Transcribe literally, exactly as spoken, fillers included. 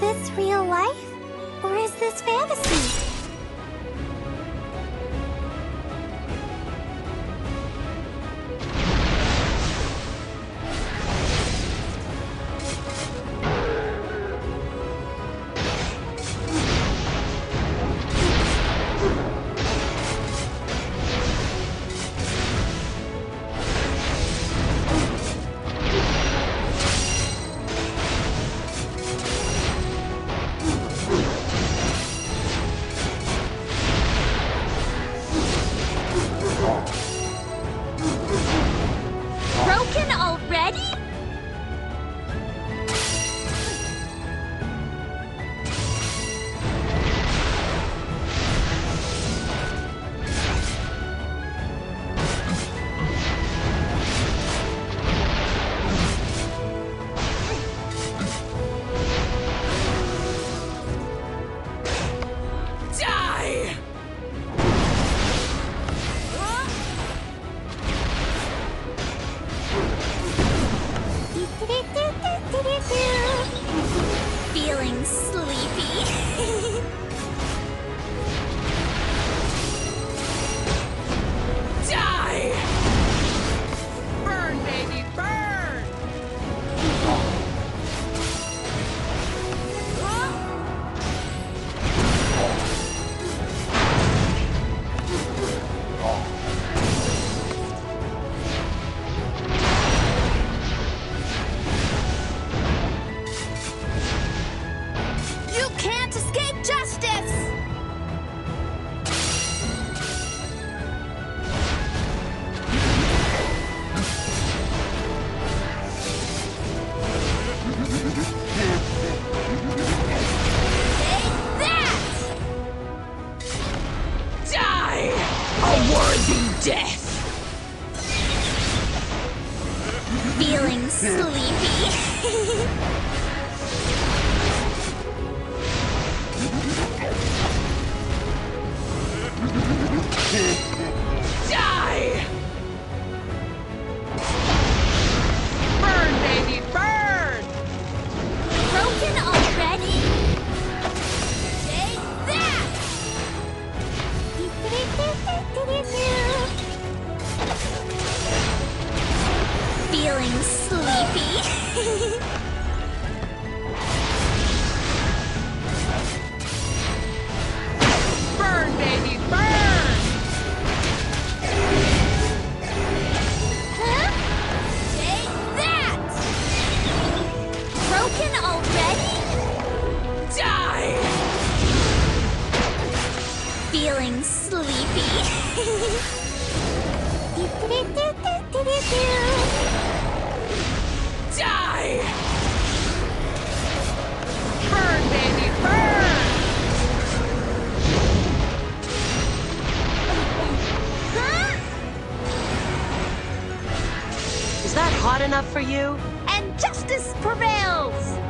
this real life? Or is this fantasy? Broken already? Die! Feeling sleepy? Die! Burn, baby, burn! You can't escape justice! Take that! Die! A worthy death! Feeling sleepy? Die! Burn, baby, burn! Broken already? Take that! Feeling sleepy? Burn, baby, burn! Huh? Take that! Broken already? Die! Feeling sleepy? Die! Burn, baby, burn! Huh? Is that hot enough for you? And justice prevails!